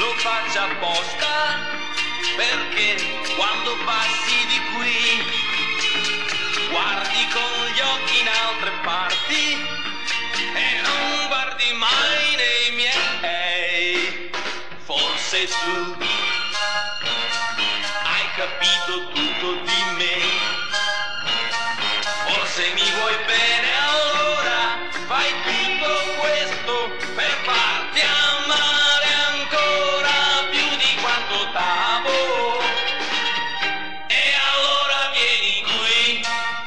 lo faccia apposta, perché quando passi di qui guardi con gli occhi in altre parti e non guardi mai nei miei. Forse tu hai capito tutto di me, forse mi vuoi bene, allora fai tutto questo per farti amare ancora più di quanto t'amo. E allora vieni qui.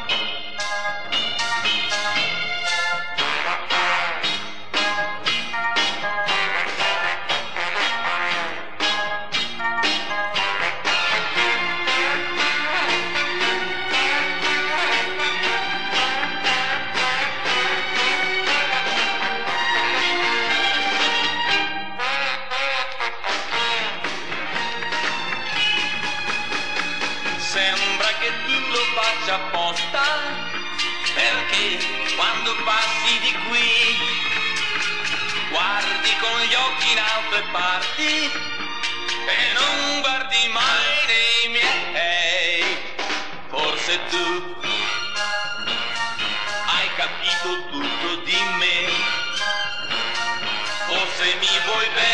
Sembra che tu lo faccia apposta, perché quando passi di qui guardi con gli occhi in altre parti e non guardi mai nei miei. Forse tu hai capito tutto di me, forse mi vuoi bene,